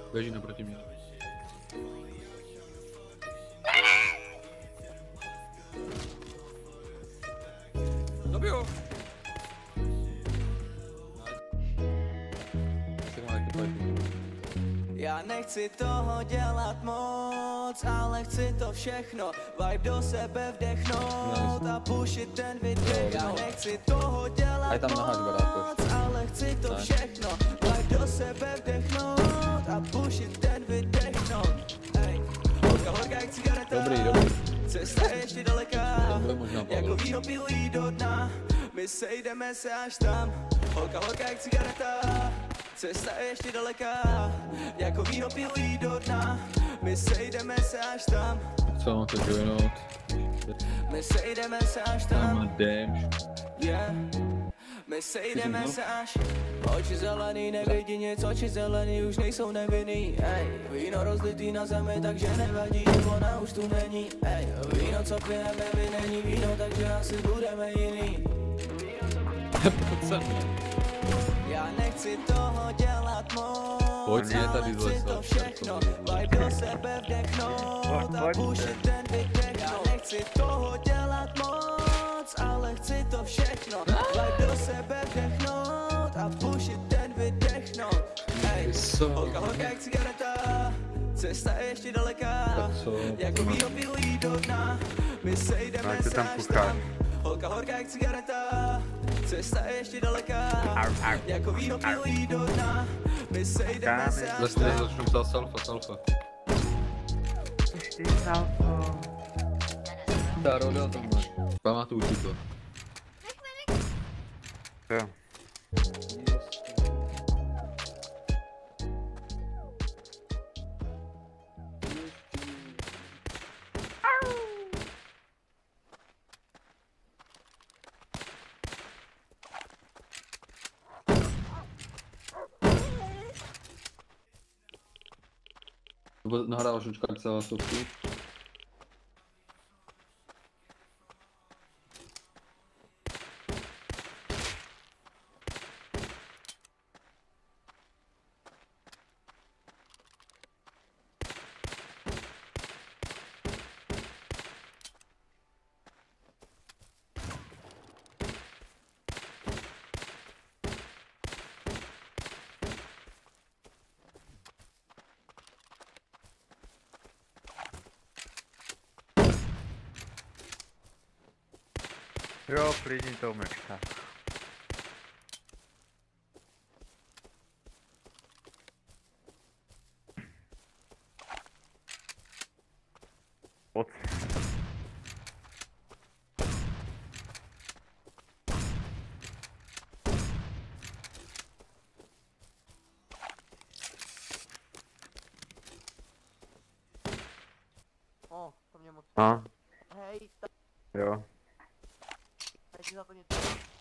Běží naproti mě. Zabiju! Já nechci toho dělat moc, ale chci to všechno, vibe do sebe vdechnout a pušit ten vydech. Já nechci toho dělat moc, ale chci to všechno, vibe do sebe vdechnout a pušit ten vydechnout. Ej, horka jak cigareta, dobrý. Cesta je ještě daleká, jako víno piju jí do dna, my sejdeme se až tam. Horka jak cigareta, cesta je ještě daleká, jako víno piju jí do dna, my sejdeme se až tam. Co mám to joinout? My sejdeme se až tam. Damn. Yeah. My sejdeme se až. Oči zelený nevidí nic, oči zelený už nejsou nevinný. Ej, víno rozlitý na zemi, takže nevadí, ona už tu není. Ej, víno co pijeme, my není víno, takže asi budeme jiný. Já nechci toho dělat moc, ale chci to všechno, vibe do sebe vdechnout a pušit ten vydech. Já nechci toho dělat moc, ale chci to všechno, vibe do sebe vdechnout a pušit ten vydechnout. Ej, horka jak cigareta, cesta je ještě daleká, jako víno piju jí do dna, my sejdeme se až tam. Horka jak cigareta, cesta je ještě daleká, jako víno piju jí do dna, my sejdeme se až Leslie tam. začnu psát salfa. Ještě salfo. Ta roda tam máš. Pamatuju si to. Jo. Nahráváš učka celá stovku. Jo, klidni to mečka. Pojď. O, to mě moc. No, Hej, tak jo. ti za to něco.